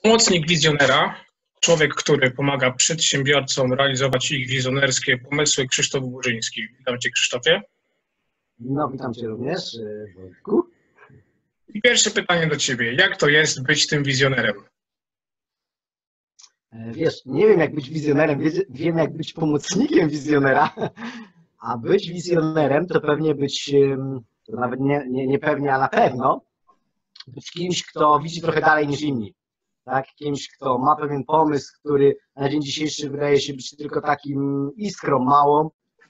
Pomocnik wizjonera, człowiek, który pomaga przedsiębiorcom realizować ich wizjonerskie pomysły, Krzysztof Burzyński. Witam Cię, Krzysztofie. No, witam Cię również, Wojtku. I pierwsze pytanie do Ciebie. Jak to jest być tym wizjonerem? Wiesz, nie wiem jak być wizjonerem, wiem jak być pomocnikiem wizjonera, a być wizjonerem to pewnie być, to nawet nie pewnie, a na pewno, być kimś, kto widzi trochę dalej niż inni. Tak? Kimś, kto ma pewien pomysł, który na dzień dzisiejszy wydaje się być tylko takim iskrą małą,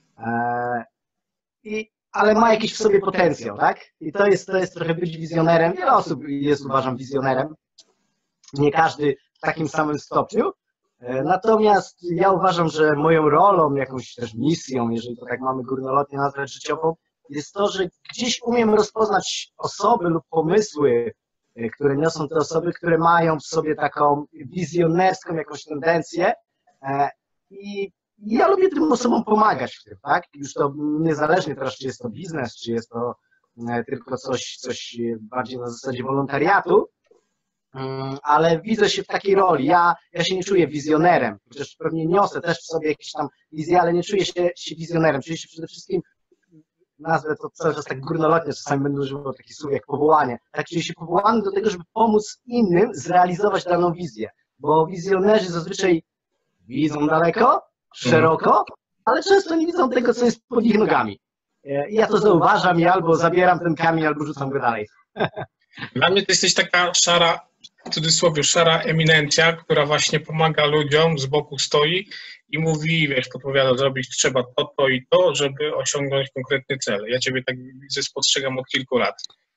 ale ma jakiś w sobie potencjał, tak? I to jest trochę być wizjonerem. Wiele osób jest, uważam, wizjonerem. Nie każdy w takim samym stopniu. Natomiast ja uważam, że moją rolą, jakąś też misją, jeżeli to tak mamy górnolotnie nazwać życiową, jest to, że gdzieś umiem rozpoznać osoby lub pomysły, które niosą te osoby, które mają w sobie taką wizjonerską jakąś tendencję i ja lubię tym osobom pomagać w tym, tak? Już to niezależnie teraz, czy jest to biznes, czy jest to tylko coś bardziej na zasadzie wolontariatu, ale widzę się w takiej roli. Ja się nie czuję wizjonerem, chociaż pewnie niosę też w sobie jakieś tam wizje, ale nie czuję się wizjonerem. Czuję się przede wszystkim, nazwę to cały czas tak górnolotnie, czasami będę używał takich słów jak powołanie. Tak, czuję się powołany do tego, żeby pomóc innym zrealizować daną wizję, bo wizjonerzy zazwyczaj widzą daleko, szeroko, ale często nie widzą tego, co jest pod ich nogami. Ja to zauważam i albo zabieram ten kamień, albo rzucam go dalej. Dla mnie to jesteś taka szara, w cudzysłowie, szara eminencja, która właśnie pomaga ludziom, z boku stoi i mówi, wiesz, podpowiada, zrobić trzeba to i to, żeby osiągnąć konkretny cel. Ja Ciebie tak widzę, spostrzegam od kilku lat.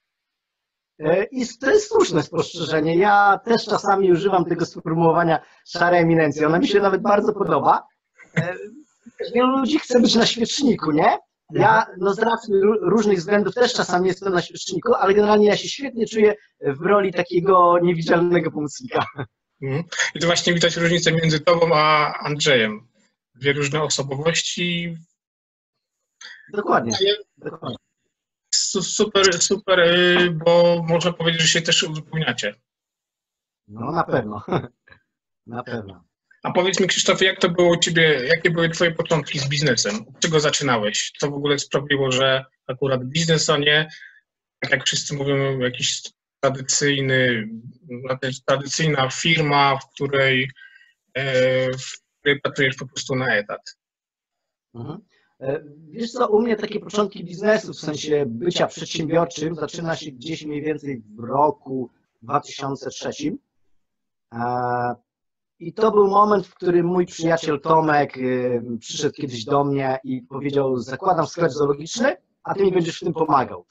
I to jest słuszne spostrzeżenie. Ja też czasami używam tego sformułowania szara eminencja. Ona mi się nawet bardzo podoba. Wielu ludzi chce być na świeczniku, nie? Ja z racji różnych względów też czasami jestem na świeczniku, ale generalnie ja się świetnie czuję w roli takiego niewidzialnego pomocnika. I to właśnie widać różnicę między Tobą a Andrzejem. Dwie różne osobowości. Dokładnie. Super, bo można powiedzieć, że się też uzupełniacie. No na pewno. Na pewno. A powiedz mi, Krzysztofie, jak to było u Ciebie, jakie były Twoje początki z biznesem? Od czego zaczynałeś? Co w ogóle sprawiło, że akurat biznes, a nie, tak jak wszyscy mówią, jakiś tradycyjna firma, w której pracujesz po prostu na etat? Wiesz co, u mnie takie początki biznesu, w sensie bycia przedsiębiorczym, zaczyna się gdzieś mniej więcej w roku 2003. I to był moment, w którym mój przyjaciel Tomek przyszedł kiedyś do mnie i powiedział: zakładam sklep zoologiczny, a ty mi będziesz w tym pomagał.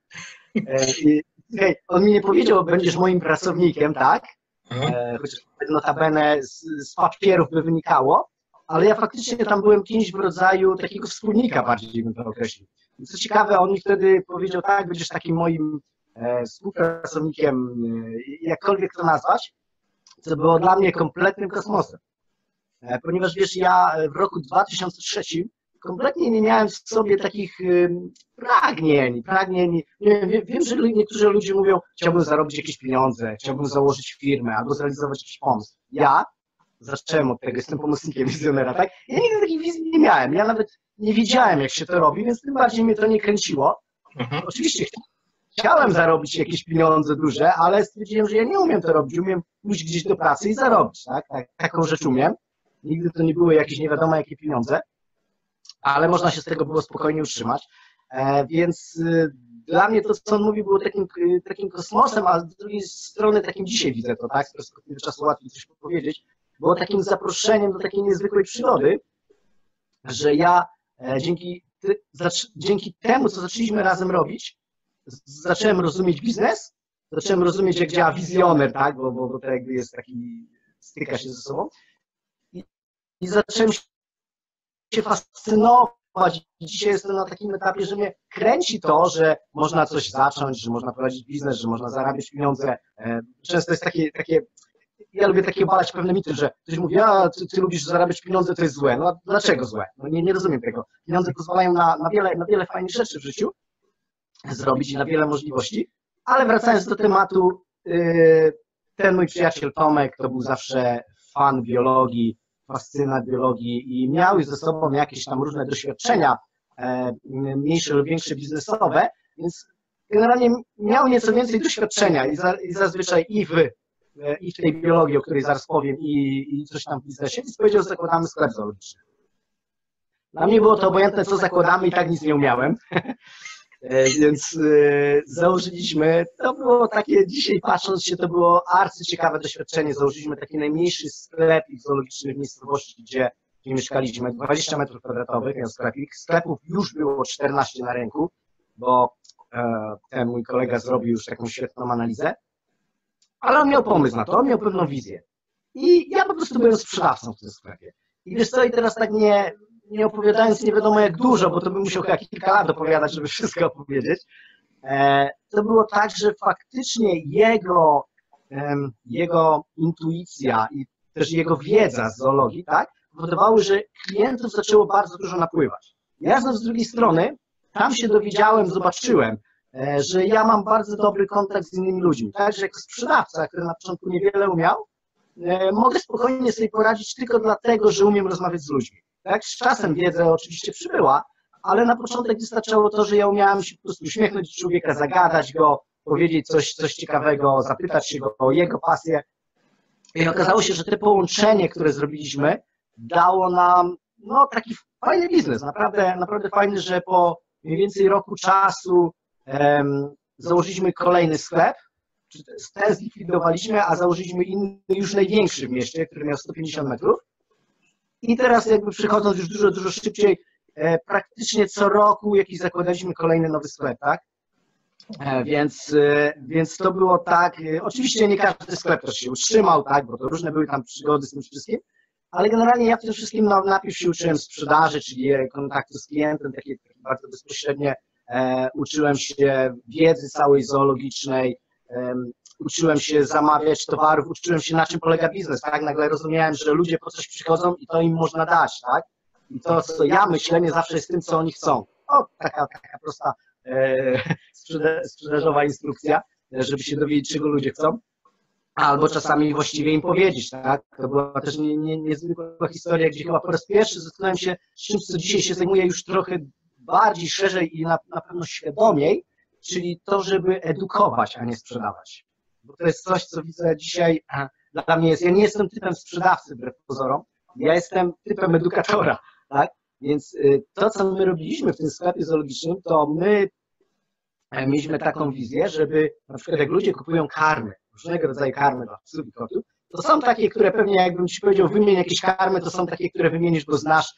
On mi nie powiedział: będziesz moim pracownikiem, tak? Chociaż notabene z papierów by wynikało, ale ja faktycznie tam byłem kimś w rodzaju takiego wspólnika, bardziej bym to określił. Co ciekawe, on mi wtedy powiedział: tak, będziesz takim moim współpracownikiem, jakkolwiek to nazwać, co było dla mnie kompletnym kosmosem. Ponieważ wiesz, ja w roku 2003 kompletnie nie miałem w sobie takich pragnień. Wiem, że niektórzy ludzie mówią: chciałbym zarobić jakieś pieniądze, chciałbym założyć firmę albo zrealizować jakiś pomysł. Ja zacząłem od tego, jestem pomocnikiem wizjonera, tak? Ja nigdy takiej wizji nie miałem, ja nawet nie wiedziałem, jak się to robi, więc tym bardziej mnie to nie kręciło. Oczywiście chciałem zarobić jakieś pieniądze duże, ale stwierdziłem, że ja nie umiem to robić, umiem pójść gdzieś do pracy i zarobić, tak? Taką rzecz umiem. Nigdy to nie były jakieś nie wiadomo jakie pieniądze, ale można się z tego było spokojnie utrzymać. Więc dla mnie to, co on mówił, było takim kosmosem, a z drugiej strony takim dzisiaj widzę to, tak? Z perspektywy czasu łatwiej coś powiedzieć. Było takim zaproszeniem do takiej niezwykłej przygody, że ja dzięki temu, co zaczęliśmy razem robić, zacząłem rozumieć biznes, zacząłem rozumieć, jak działa wizjoner, tak? Bo to jakby jest taki, styka się ze sobą. I zacząłem się fascynować. Dzisiaj jestem na takim etapie, że mnie kręci to, że można coś zacząć, że można prowadzić biznes, że można zarabiać pieniądze. Często jest takie ja lubię takie obalać pewne mity, że ktoś mówi: a ty lubisz zarabiać pieniądze, to jest złe. No dlaczego złe? No nie rozumiem tego. Pieniądze pozwalają na wiele fajnych rzeczy w życiu zrobić i na wiele możliwości, ale wracając do tematu, ten mój przyjaciel Tomek to był zawsze fan biologii, fascynat biologii i miał już ze sobą jakieś tam różne doświadczenia, mniejsze lub większe biznesowe, więc generalnie miał nieco więcej doświadczenia i zazwyczaj i w tej biologii, o której zaraz powiem, i coś tam w biznesie, więc powiedział, że zakładamy sklep zoologiczny. Dla mnie było to obojętne, co zakładamy, i tak nic nie umiałem. Więc założyliśmy, to było takie, dzisiaj patrząc się, to było arcyciekawe doświadczenie. Założyliśmy taki najmniejszy sklep zoologiczny w miejscowości, gdzie mieszkaliśmy, 20 metrów kwadratowych, miał sklepik. Sklepów już było 14 na rynku, bo ten mój kolega zrobił już taką świetną analizę, ale on miał pomysł na to, on miał pewną wizję. I ja po prostu byłem sprzedawcą w tym sklepie. I wiesz co, i teraz tak nie opowiadając nie wiadomo jak dużo, bo to bym musiał chyba kilka lat opowiadać, żeby wszystko opowiedzieć, to było tak, że faktycznie jego intuicja i też jego wiedza z zoologii, tak, powodowały, że klientów zaczęło bardzo dużo napływać. Ja z drugiej strony tam się dowiedziałem, zobaczyłem, że ja mam bardzo dobry kontakt z innymi ludźmi, tak, że jako sprzedawca, który na początku niewiele umiał, mogę spokojnie sobie poradzić tylko dlatego, że umiem rozmawiać z ludźmi. Tak, z czasem wiedza oczywiście przybyła, ale na początek wystarczało to, że ja umiałem się po prostu uśmiechnąć do człowieka, zagadać go, powiedzieć coś ciekawego, zapytać się go o jego pasję. I okazało się, że to połączenie, które zrobiliśmy, dało nam taki fajny biznes, naprawdę fajny, że po mniej więcej roku czasu założyliśmy kolejny sklep, ten zlikwidowaliśmy, a założyliśmy inny, już największy w mieście, który miał 150 metrów. I teraz jakby przychodząc już dużo szybciej, praktycznie co roku jakiś zakładaliśmy kolejny nowy sklep, tak? Więc to było tak, oczywiście nie każdy sklep też się utrzymał, tak, bo to różne były tam przygody z tym wszystkim, ale generalnie ja w tym wszystkim najpierw się uczyłem sprzedaży, czyli kontaktu z klientem, takie bardzo bezpośrednie, uczyłem się wiedzy całej zoologicznej, uczyłem się zamawiać towarów, uczyłem się, na czym polega biznes, tak? Nagle rozumiałem, że ludzie po coś przychodzą i to im można dać, tak? I to, co ja myślę, nie zawsze jest tym, co oni chcą. Taka prosta sprzedażowa instrukcja, żeby się dowiedzieć, czego ludzie chcą, albo czasami właściwie im powiedzieć, tak? To była też niezwykła historia, gdzie chyba po raz pierwszy zetknąłem się z czymś, co dzisiaj się zajmuję już trochę bardziej, szerzej i na pewno świadomiej, czyli to, żeby edukować, a nie sprzedawać. Bo to jest coś, co widzę dzisiaj dla mnie jest. Ja nie jestem typem sprzedawcy, wbrew pozorom, ja jestem typem edukatora, tak? Więc to, co my robiliśmy w tym sklepie zoologicznym, to my mieliśmy taką wizję, żeby na przykład jak ludzie kupują karmy, różnego rodzaju karmy dla psów i kotów, to są takie, które pewnie jakbym ci powiedział, wymień jakieś karmy, to są takie, które wymienisz, bo znasz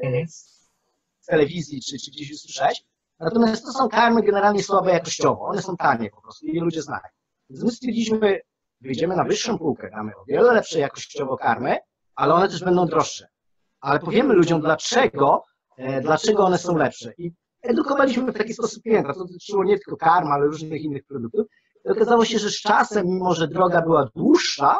z telewizji czy gdzieś usłyszałeś. Natomiast to są karmy generalnie słabe jakościowo, one są tanie po prostu i ludzie znają. Więc my stwierdziliśmy, wyjdziemy na wyższą półkę, damy o wiele lepsze jakościowo karmy, ale one też będą droższe. Ale powiemy ludziom, dlaczego one są lepsze. I edukowaliśmy w taki sposób klienta. To dotyczyło nie tylko karm, ale różnych innych produktów. I okazało się, że z czasem, mimo że droga była dłuższa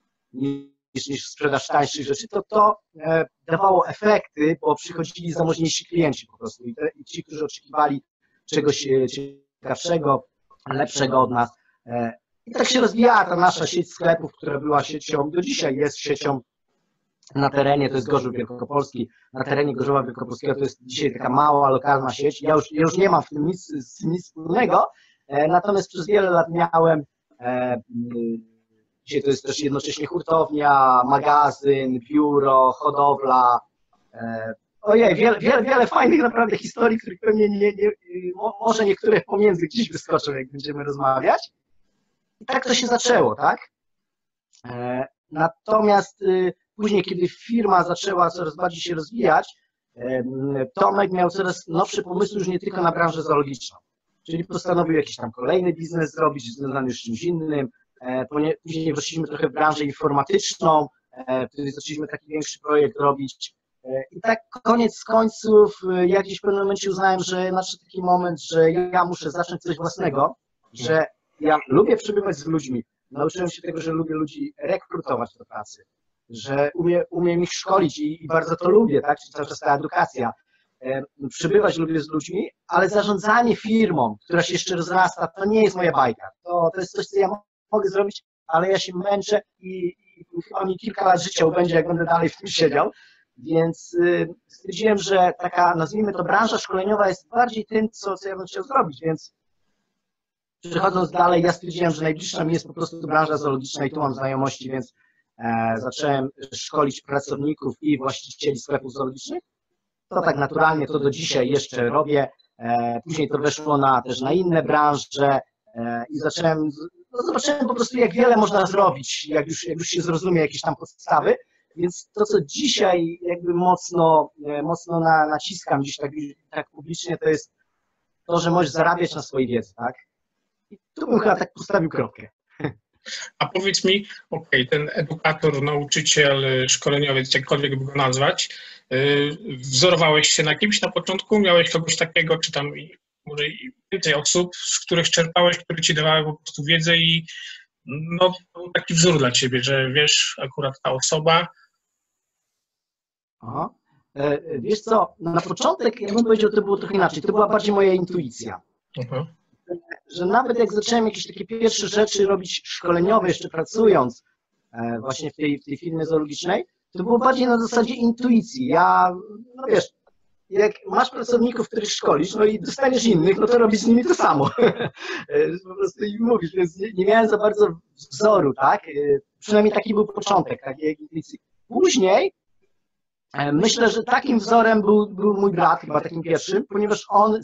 niż sprzedaż tańszych rzeczy, to dawało efekty, bo przychodzili zamożniejsi klienci po prostu. I ci, którzy oczekiwali czegoś ciekawszego, lepszego od nas. I tak się rozwijała ta nasza sieć sklepów, która była siecią, do dzisiaj jest siecią na terenie, to jest Gorzów Wielkopolski, na terenie Gorzowa Wielkopolskiego to jest dzisiaj taka mała, lokalna sieć. Ja już nie mam w tym nic wspólnego, natomiast przez wiele lat miałem, dzisiaj to jest też jednocześnie hurtownia, magazyn, biuro, hodowla. Ojej, wiele fajnych naprawdę historii, których pewnie może niektóre pomiędzy gdzieś wyskoczą, jak będziemy rozmawiać. I tak to się zaczęło, tak? Natomiast później, kiedy firma zaczęła coraz bardziej się rozwijać, Tomek miał coraz nowsze pomysły już nie tylko na branżę zoologiczną. Czyli postanowił jakiś tam kolejny biznes zrobić, związany z czymś innym. Później weszliśmy trochę w branżę informatyczną, wtedy zaczęliśmy taki większy projekt robić. I tak koniec końców, ja gdzieś w pewnym momencie uznałem, że nadszedł taki moment, że ja muszę zacząć coś własnego, że ja lubię przebywać z ludźmi. Nauczyłem się tego, że lubię ludzi rekrutować do pracy, że umiem ich szkolić i bardzo to lubię, tak? Czyli cały czas ta edukacja. Przebywać lubię z ludźmi, ale zarządzanie firmą, która się jeszcze rozrasta, to nie jest moja bajka. To jest coś, co ja mogę zrobić ale ja się męczę i chyba mi kilka lat życia ubędzie, jak będę dalej w tym siedział. Więc stwierdziłem, że taka, nazwijmy to, branża szkoleniowa jest bardziej tym, co ja bym chciał zrobić, więc przechodząc dalej, ja stwierdziłem, że najbliższa mi jest po prostu branża zoologiczna i tu mam znajomości, więc zacząłem szkolić pracowników i właścicieli sklepów zoologicznych. To tak naturalnie, to do dzisiaj jeszcze robię. Później to weszło też na inne branże i zobaczyłem po prostu, jak wiele można zrobić, jak już się zrozumie jakieś tam podstawy. Więc to, co dzisiaj jakby mocno naciskam gdzieś tak publicznie, to jest to, że możesz zarabiać na swojej wiedzy, tak? I tu bym chyba tak postawił kropkę. A powiedz mi, ten edukator, nauczyciel, szkoleniowiec, jakkolwiek by go nazwać, wzorowałeś się na kimś na początku? Miałeś kogoś takiego, czy tam może więcej osób, z których czerpałeś, które ci dawały po prostu wiedzę i no, był taki wzór dla ciebie, że wiesz, akurat ta osoba. Aha. Wiesz co, na początek, ja bym powiedział, to było trochę inaczej. To była bardziej moja intuicja. Że nawet jak zacząłem jakieś takie pierwsze rzeczy robić szkoleniowe, jeszcze pracując właśnie w tej firmie zoologicznej, to było bardziej na zasadzie intuicji. No wiesz, jak masz pracowników, których szkolisz, no i dostaniesz innych, no to robisz z nimi to samo. Po prostu im mówisz, więc nie miałem za bardzo wzoru, tak? Przynajmniej taki był początek, takiej intuicji. Później myślę, że takim wzorem był mój brat, chyba takim pierwszym, ponieważ on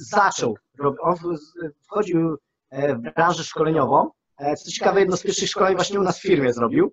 wchodził w branżę szkoleniową. Co ciekawe, jedno z pierwszych szkoleń właśnie u nas w firmie zrobił.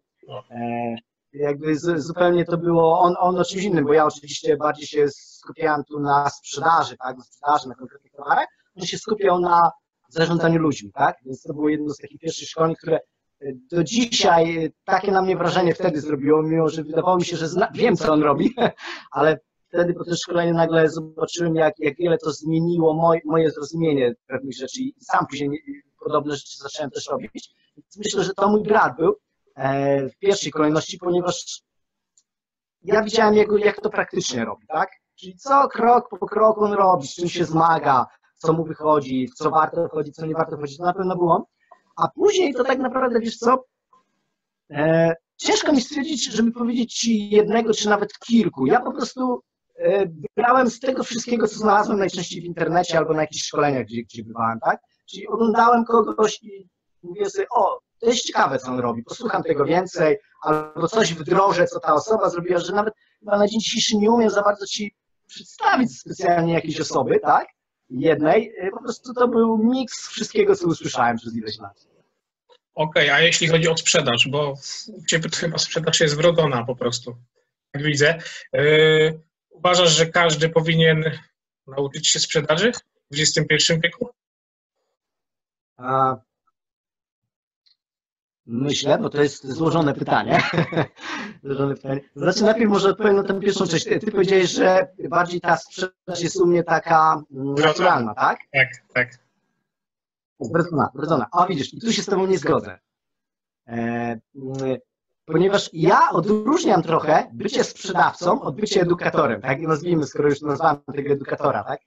Jakby zupełnie to było on o czymś innym, bo ja oczywiście bardziej się skupiałem tu na sprzedaży, tak, na konkretnych towarach. On się skupiał na zarządzaniu ludźmi, tak, więc to było jedno z takich pierwszych szkoleń, które do dzisiaj takie na mnie wrażenie wtedy zrobiło, mimo że wydawało mi się, że wiem, co on robi, ale wtedy po tym szkoleniu nagle zobaczyłem, jak wiele to zmieniło moje zrozumienie pewnych rzeczy i sam później podobne rzeczy zacząłem też robić. Więc myślę, że to mój brat był w pierwszej kolejności, ponieważ ja widziałem, jak to praktycznie robi, tak? Czyli co krok po kroku on robi, z czym się zmaga, co mu wychodzi, w co warto wchodzić, co nie warto wchodzić, to na pewno było. A później to tak naprawdę, wiesz co, ciężko mi stwierdzić, żeby powiedzieć ci jednego, czy nawet kilku. Ja po prostu brałem z tego wszystkiego, co znalazłem najczęściej w internecie albo na jakichś szkoleniach, gdzie bywałem, tak? Czyli oglądałem kogoś i mówię sobie, to jest ciekawe, co on robi, posłucham tego więcej, albo coś wdrożę, co ta osoba zrobiła, że nawet chyba na dzień dzisiejszy nie umiem za bardzo ci przedstawić specjalnie jakiejś osoby, tak? Jednej, po prostu to był miks wszystkiego, co usłyszałem przez ileś lat. Okej, a jeśli chodzi o sprzedaż, bo u ciebie to chyba sprzedaż jest wrodzona po prostu, jak widzę. Uważasz, że każdy powinien nauczyć się sprzedaży w XXI wieku? Myślę, bo to jest złożone pytanie. Znaczy najpierw może odpowiem na tę pierwszą część. Ty powiedziałeś, że bardziej ta sprzedaż jest u mnie taka naturalna, tak? Tak. Wrodzona. A widzisz, i tu się z tobą nie zgodzę. Ponieważ ja odróżniam trochę bycie sprzedawcą od bycia edukatorem, tak? Nazwijmy, skoro już nazwałem tego edukatora, tak?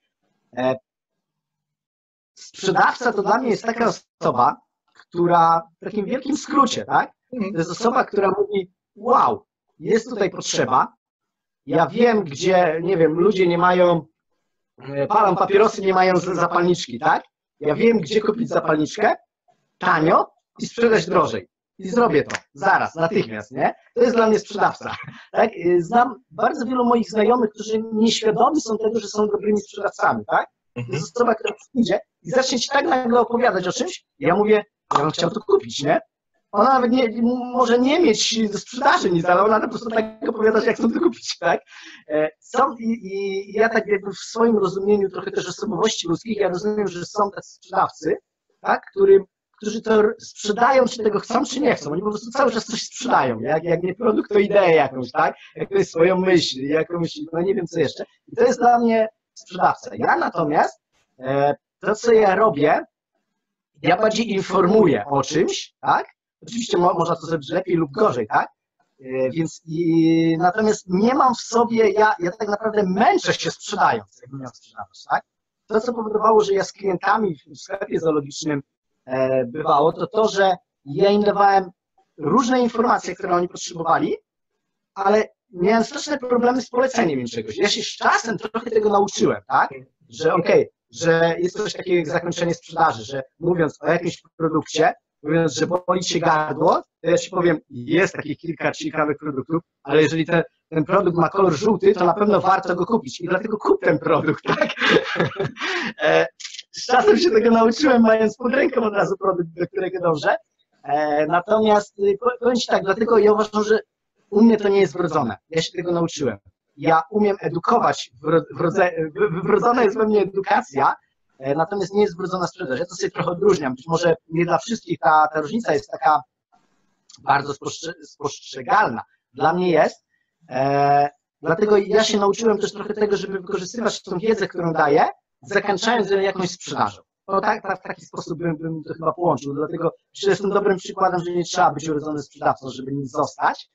Sprzedawca to dla mnie jest taka osoba, która w takim wielkim skrócie, tak? To jest osoba, która mówi, wow, jest tutaj potrzeba, ja wiem, gdzie, nie wiem, ludzie nie mają, palą papierosy, nie mają zapalniczki, tak? Ja wiem, gdzie kupić zapalniczkę tanio i sprzedać drożej. I zrobię to zaraz, natychmiast, nie? To jest dla mnie sprzedawca. Tak? Znam bardzo wielu moich znajomych, którzy nieświadomi są tego, że są dobrymi sprzedawcami, tak? To jest osoba, która przyjdzie i zacznie ci tak nagle opowiadać o czymś, ja mówię, ja bym chciał to kupić, nie? Ona nawet może nie mieć do sprzedaży nic, ale ona po prostu tak opowiadać, jak chcą to kupić, tak? I ja tak jakby w swoim rozumieniu trochę też osobowości ludzkich, ja rozumiem, że są tacy sprzedawcy, tak? Którzy to sprzedają, czy tego chcą, czy nie chcą. Oni po prostu cały czas coś sprzedają. Jak nie produkt, to ideę jakąś, tak? Jakąś swoją myśl, jakąś, no nie wiem co jeszcze. I to jest dla mnie sprzedawca. Ja natomiast, to co ja robię, ja bardziej informuję o czymś, tak? Oczywiście można to zrobić lepiej lub gorzej, tak? Więc natomiast nie mam w sobie, ja tak naprawdę męczę się sprzedając, jakbym miał sprzedawać, tak? To, co powodowało, że ja z klientami w sklepie zoologicznym bywało, to, że ja im dawałem różne informacje, które oni potrzebowali, ale miałem straszne problemy z poleceniem im czegoś. Ja się z czasem trochę tego nauczyłem, tak? Że że jest coś takiego jak zakończenie sprzedaży, że mówiąc o jakimś produkcie, mówiąc, że boli cię gardło, to ja ci powiem, jest takich kilka ciekawych produktów, ale jeżeli ten produkt ma kolor żółty, to na pewno warto go kupić i dlatego kup ten produkt, tak? Z czasem się tego nauczyłem, mając pod ręką od razu produkt, do którego dążę. Natomiast powiem ci tak, dlatego ja uważam, że u mnie to nie jest wrodzone. Ja się tego nauczyłem. Ja umiem edukować, wrodzona jest we mnie edukacja, natomiast nie jest wrodzona sprzedaż. Ja to sobie trochę odróżniam. Być może nie dla wszystkich ta różnica jest taka bardzo spostrzegalna. Dla mnie jest. Dlatego ja się nauczyłem też trochę tego, żeby wykorzystywać tą wiedzę, którą daję, zakończając ją jakąś sprzedażą. No w taki sposób bym to chyba połączył. Dlatego że jestem dobrym przykładem, że nie trzeba być urodzonym sprzedawcą, żeby nim zostać.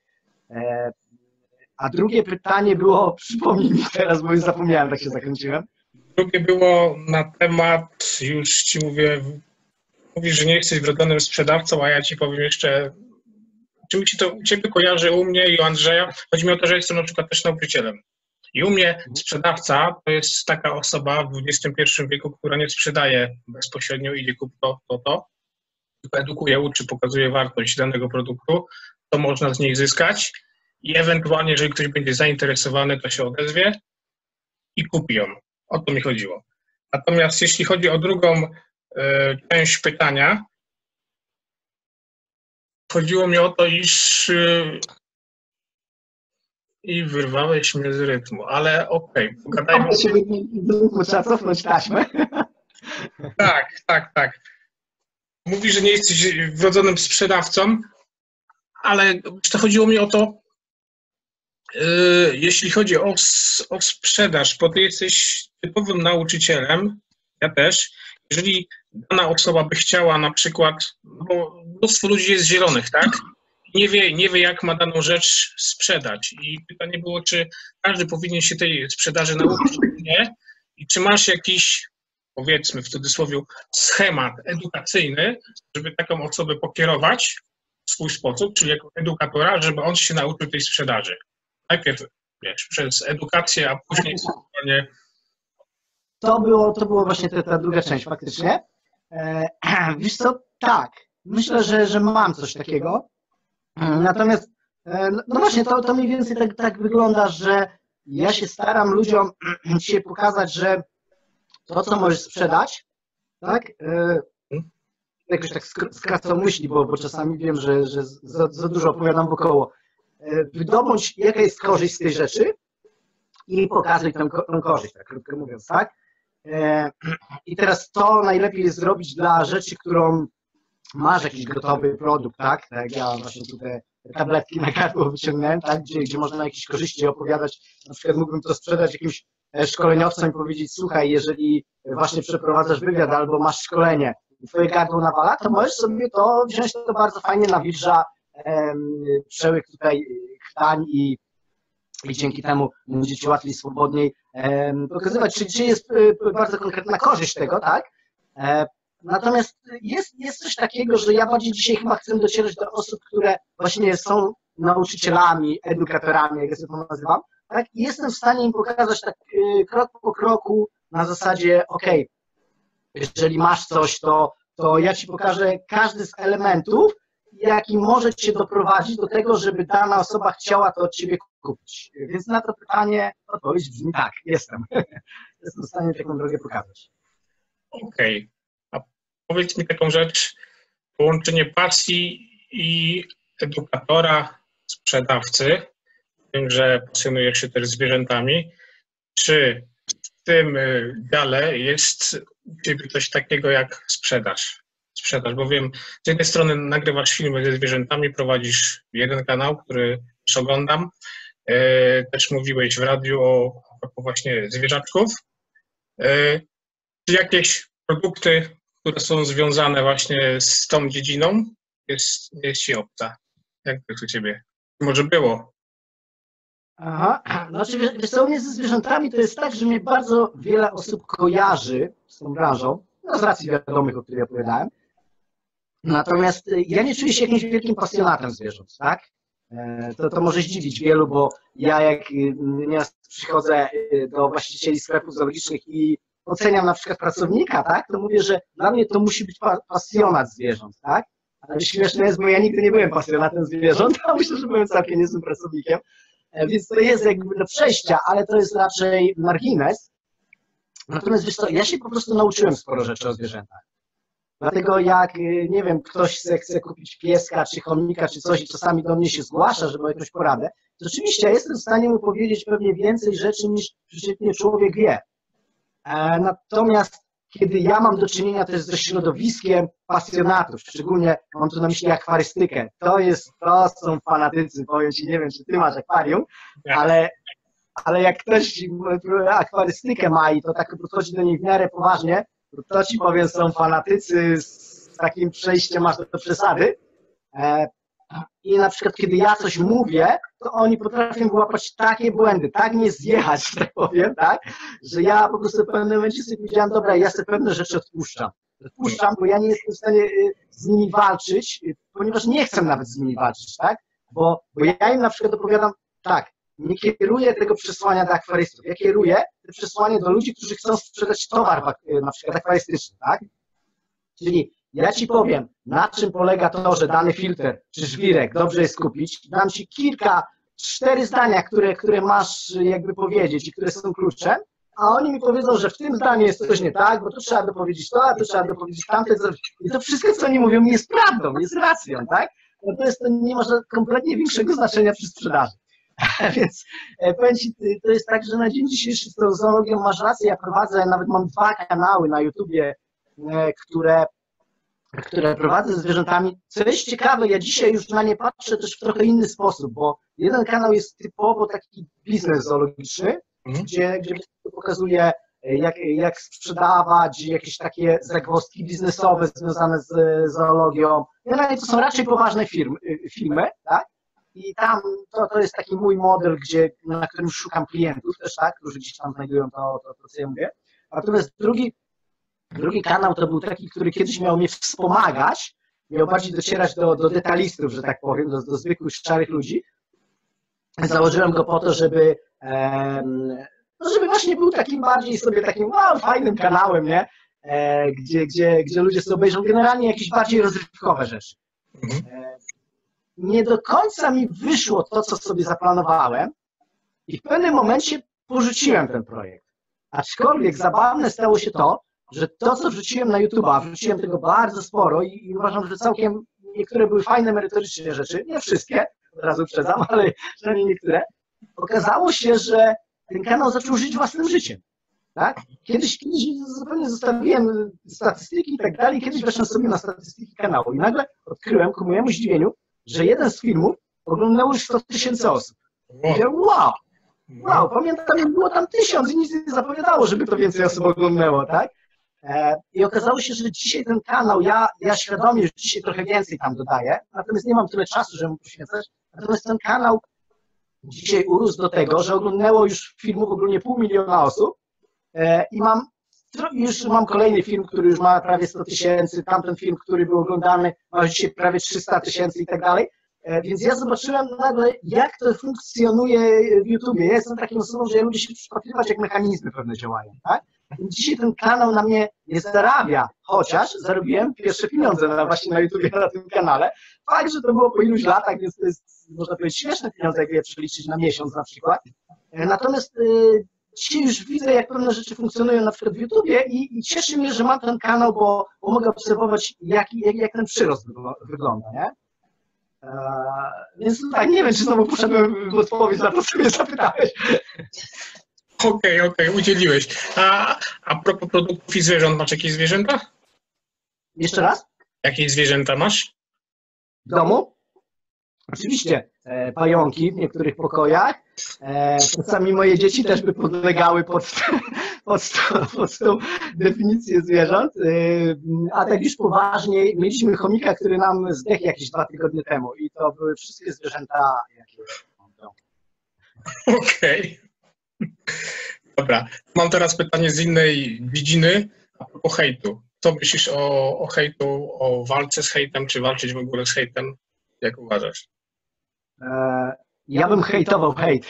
A drugie pytanie było, przypomnij mi teraz, bo już zapomniałem, tak się zakończyłem. Drugie było na temat, już ci mówię, mówisz, że nie jesteś wrodzonym sprzedawcą, a ja ci powiem jeszcze, czym mi się to u ciebie kojarzy, u mnie i u Andrzeja. Chodzi mi o to, że jestem na przykład też nauczycielem. I u mnie sprzedawca to jest taka osoba w XXI wieku, która nie sprzedaje bezpośrednio, idzie kup to, tylko edukuje, uczy, pokazuje wartość danego produktu, to można z niej zyskać i ewentualnie, jeżeli ktoś będzie zainteresowany, to się odezwie i kupi ją. O to mi chodziło. Natomiast jeśli chodzi o drugą część pytania, chodziło mi o to, iż i wyrwałeś mnie z rytmu, ale okej, pogadajmy. Trzeba cofnąć taśmę. Tak. Mówisz, że nie jesteś wrodzonym sprzedawcą, ale to chodziło mi o to, jeśli chodzi o sprzedaż, bo ty jesteś typowym nauczycielem, ja też, jeżeli dana osoba by chciała na przykład, bo mnóstwo ludzi jest zielonych, tak? Nie wie, jak ma daną rzecz sprzedać. I pytanie było, czy każdy powinien się tej sprzedaży nauczyć, czy nie? I czy masz jakiś, powiedzmy w cudzysłowie, schemat edukacyjny, żeby taką osobę pokierować w swój sposób, czyli jako edukatora, żeby on się nauczył tej sprzedaży. Najpierw, wiesz, przez edukację, a później stosowanie. To było właśnie ta druga część faktycznie. Wiesz co, tak, myślę, że mam coś takiego. Natomiast, no właśnie, to mniej więcej tak wygląda, że ja się staram ludziom dzisiaj pokazać, że to, co możesz sprzedać, tak, jakoś tak skracam myśli, bo czasami wiem, że za dużo opowiadam wokoło. Wydobądź, jaka jest korzyść z tej rzeczy i pokazuj tę korzyść, tak krótko mówiąc, tak? I teraz to najlepiej jest zrobić dla rzeczy, którą masz jakiś gotowy produkt, tak? Tak jak ja właśnie tutaj tabletki na gardło wyciągnąłem, tak? Gdzie można jakieś korzyści opowiadać. Na przykład mógłbym to sprzedać jakimś szkoleniowcom i powiedzieć, słuchaj, jeżeli właśnie przeprowadzasz wywiad albo masz szkolenie i twoje gardło nawala, to możesz sobie to wziąć to bardzo fajnie na wilża, przełyk tutaj krtań i dzięki temu będzie ci łatwiej, swobodniej pokazywać, czy jest bardzo konkretna korzyść tego, tak? Natomiast jest coś takiego, że ja bardziej dzisiaj chyba chcę docierać do osób, które właśnie są nauczycielami, edukatorami, jak ja sobie to nazywam, tak? I jestem w stanie im pokazać tak krok po kroku na zasadzie, ok, jeżeli masz coś, to ja ci pokażę każdy z elementów, jaki może cię doprowadzić do tego, żeby dana osoba chciała to od ciebie kupić. Więc na to pytanie odpowiedź brzmi tak, jestem. Jestem w stanie taką drogę pokazać. Okej. A powiedz mi taką rzecz, połączenie pasji i edukatora, sprzedawcy, tym, że pasjonujesz się też zwierzętami, czy w tym dziale jest u ciebie coś takiego jak sprzedaż, bo wiem, z jednej strony nagrywasz filmy ze zwierzętami, prowadzisz jeden kanał, który też oglądam, też mówiłeś w radiu o właśnie zwierzaczków. Czy jakieś produkty, które są związane właśnie z tą dziedziną, jest ci obca? Jak to u ciebie? Może było? Aha, znaczy wiesz co, u mnie ze zwierzętami to jest tak, że mnie bardzo wiele osób kojarzy z tą branżą, no z racji wiadomych, o których opowiadałem. Natomiast ja nie czuję się jakimś wielkim pasjonatem zwierząt, tak? To może zdziwić wielu, bo ja jak nieraz przychodzę do właścicieli sklepów zoologicznych i oceniam na przykład pracownika, tak? To mówię, że dla mnie to musi być pasjonat zwierząt, tak? Ale śmieszne jest, bo ja nigdy nie byłem pasjonatem zwierząt, a myślę, że byłem całkiem niezłym pracownikiem. Więc to jest jakby do przejścia, ale to jest raczej margines. Natomiast wiesz co, ja się po prostu nauczyłem sporo rzeczy o zwierzętach. Dlatego jak, nie wiem, ktoś chce kupić pieska, czy chomika, czy coś i czasami do mnie się zgłasza, żeby o jakąś poradę, to oczywiście ja jestem w stanie mu powiedzieć pewnie więcej rzeczy niż przeciętnie człowiek wie. Natomiast kiedy ja mam do czynienia też ze środowiskiem pasjonatów, szczególnie mam tu na myśli akwarystykę, to są fanatycy, powiem ci, nie wiem, czy ty masz akwarium, ale jak ktoś akwarystykę ma i to tak podchodzi do niej w miarę poważnie, to ci powiem, są fanatycy z takim przejściem aż do przesady. I na przykład, kiedy ja coś mówię, to oni potrafią wyłapać takie błędy, tak mnie zjechać, że tak powiem, tak? Że ja po prostu w pewnym momencie sobie powiedziałem, dobra, ja sobie pewne rzeczy odpuszczam. Odpuszczam, bo ja nie jestem w stanie z nimi walczyć, ponieważ nie chcę nawet z nimi walczyć, tak? Bo ja im na przykład opowiadam, tak, nie kieruję tego przesłania do akwarystów, ja kieruję to przesłanie do ludzi, którzy chcą sprzedać towar na przykład akwarystyczny, tak? Czyli ja ci powiem, na czym polega to, że dany filtr czy żwirek dobrze jest kupić. Dam ci cztery zdania, które masz jakby powiedzieć i które są kluczem, a oni mi powiedzą, że w tym zdaniu jest coś nie tak, bo to trzeba dopowiedzieć to, a to trzeba dopowiedzieć tamte. I to wszystko, co oni mówią, nie jest prawdą, nie jest racją, tak? To nie ma kompletnie większego znaczenia przy sprzedaży. Więc powiem ci, to jest tak, że na dzień dzisiejszy z tą zoologią masz rację, ja prowadzę, nawet mam 2 kanały na YouTubie, które prowadzę ze zwierzętami. Co jest ciekawe, ja dzisiaj już na nie patrzę też w trochę inny sposób, bo jeden kanał jest typowo taki biznes zoologiczny, gdzie pokazuje, jak sprzedawać, jakieś takie zagwozdki biznesowe związane z zoologią. Generalnie to są raczej poważne filmy, tak? I tam to jest taki mój model, na którym szukam klientów też, tak? Którzy gdzieś tam znajdują to co ja mówię. Natomiast drugi kanał to był taki, który kiedyś miał mnie wspomagać, miał bardziej docierać do detalistów, że tak powiem, do zwykłych, szarych ludzi. Założyłem go po to, żeby właśnie był takim bardziej sobie takim fajnym kanałem, nie? Gdzie ludzie sobie obejrzą generalnie jakieś bardziej rozrywkowe rzeczy. Nie do końca mi wyszło to, co sobie zaplanowałem i w pewnym momencie porzuciłem ten projekt. Aczkolwiek zabawne stało się to, że to, co wrzuciłem na YouTube'a, wrzuciłem tego bardzo sporo i uważam, że całkiem niektóre były fajne, merytoryczne rzeczy, nie wszystkie, od razu uprzedzam, ale przynajmniej niektóre. Okazało się, że ten kanał zaczął żyć własnym życiem. Tak? Kiedyś zupełnie zostawiłem statystyki i tak dalej, kiedyś weszłem sobie na statystyki kanału i nagle odkryłem ku mojemu zdziwieniu, że jeden z filmów oglądało już 100 000 osób. I wow, pamiętam, było tam 1000 i nic nie zapowiadało, żeby to więcej osób oglądało, tak? I okazało się, że dzisiaj ten kanał, ja świadomie już dzisiaj trochę więcej tam dodaję, natomiast nie mam tyle czasu, żeby mu poświęcać, natomiast ten kanał dzisiaj urósł do tego, że oglądało już filmów ogólnie 500 000 osób i już mam kolejny film, który już ma prawie 100 000, tamten film, który był oglądany, ma już dzisiaj prawie 300 000 i tak dalej. Więc ja zobaczyłem nagle, jak to funkcjonuje w YouTubie. Ja jestem taką osobą, że ja lubię się przypatrywać, jak mechanizmy pewne działają, tak? Więc dzisiaj ten kanał na mnie nie zarabia, chociaż zarobiłem pierwsze pieniądze właśnie na YouTubie, na tym kanale. Fakt, że to było po iluś latach, więc to jest, można powiedzieć, śmieszne pieniądze, jak je przeliczyć na miesiąc na przykład. Natomiast dzisiaj już widzę, jak pewne rzeczy funkcjonują na przykład w YouTubie i cieszy mnie, że mam ten kanał, bo mogę obserwować, jak ten przyrost wygląda, nie? Więc tak, nie wiem, czy znowu poszedłem w odpowiedź na to, co mnie zapytałeś. Okej, udzieliłeś. A propos produktów i zwierząt, masz jakieś zwierzęta? Jeszcze raz? Jakie zwierzęta masz? W domu? Oczywiście. Pająki w niektórych pokojach. Czasami moje dzieci też by podlegały pod tą definicję zwierząt. A tak już poważnie, mieliśmy chomika, który nam zdechł jakieś 2 tygodnie temu i to były wszystkie zwierzęta, jakie mam w domu. Okej. Dobra. Mam teraz pytanie z innej dziedziny, a propos hejtu. Co myślisz o hejtu, o walce z hejtem, czy walczyć w ogóle z hejtem? Jak uważasz? Ja bym hejtował hejt.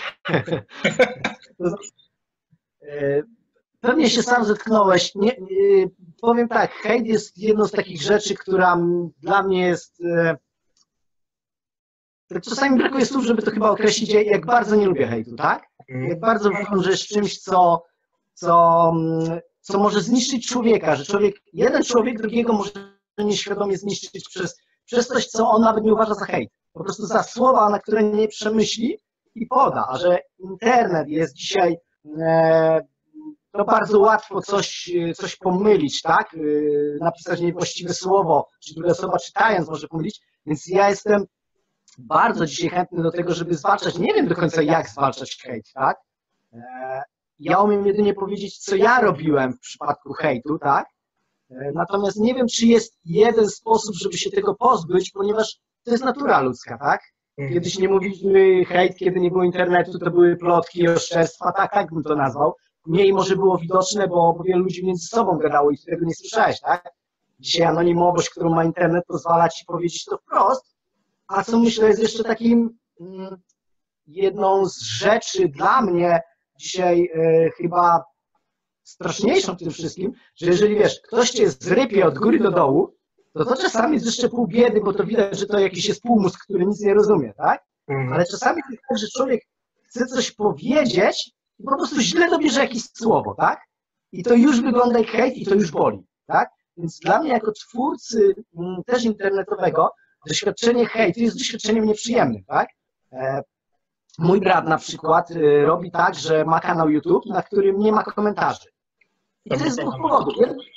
Pewnie się sam zetknąłeś. Powiem tak, hejt jest jedną z takich rzeczy, która dla mnie jest... Czasami brakuje słów, żeby to chyba określić, jak bardzo nie lubię hejtu, tak? Jak bardzo uważam, że jest czymś, co może zniszczyć człowieka, że jeden człowiek drugiego może nieświadomie zniszczyć przez coś, co on nawet nie uważa za hejt. Po prostu za słowa, na które nie przemyśli i poda. A że internet jest dzisiaj, to bardzo łatwo coś pomylić, tak? Napisać niewłaściwe słowo, czy druga osoba czytając może pomylić. Więc ja jestem bardzo dzisiaj chętny do tego, żeby zwalczać. Nie wiem do końca, jak zwalczać hejt, tak? Ja umiem jedynie powiedzieć, co ja robiłem w przypadku hejtu, tak? Natomiast nie wiem, czy jest jeden sposób, żeby się tego pozbyć, ponieważ to jest natura ludzka, tak? Kiedyś nie mówiliśmy hejt, kiedy nie było internetu, to były plotki i oszczerstwa, tak bym to nazwał. Mniej może było widoczne, bo wielu ludzi między sobą gadało i tego nie słyszałeś, tak? Dzisiaj anonimowość, którą ma internet, pozwala ci powiedzieć to wprost. A co myślę jest jeszcze takim jedną z rzeczy dla mnie dzisiaj chyba straszniejszą w tym wszystkim, że jeżeli wiesz, ktoś cię zrypie od góry do dołu, to czasami jest jeszcze pół biedy, bo to widać, że to jakiś jest półmózg, który nic nie rozumie, tak? Ale czasami jest tak, że człowiek chce coś powiedzieć i po prostu źle dobierze jakieś słowo, tak? I to już wygląda jak hejt i to już boli, tak? Więc dla mnie jako twórcy też internetowego doświadczenie hejtu jest doświadczeniem nieprzyjemnym, tak? Mój brat na przykład robi tak, że ma kanał YouTube, na którym nie ma komentarzy. I to jest z dwóch powodów.